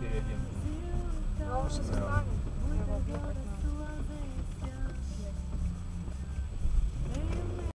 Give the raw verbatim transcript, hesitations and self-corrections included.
серия один. Ну, он сейчас Да. встанет. Я его объехать надо.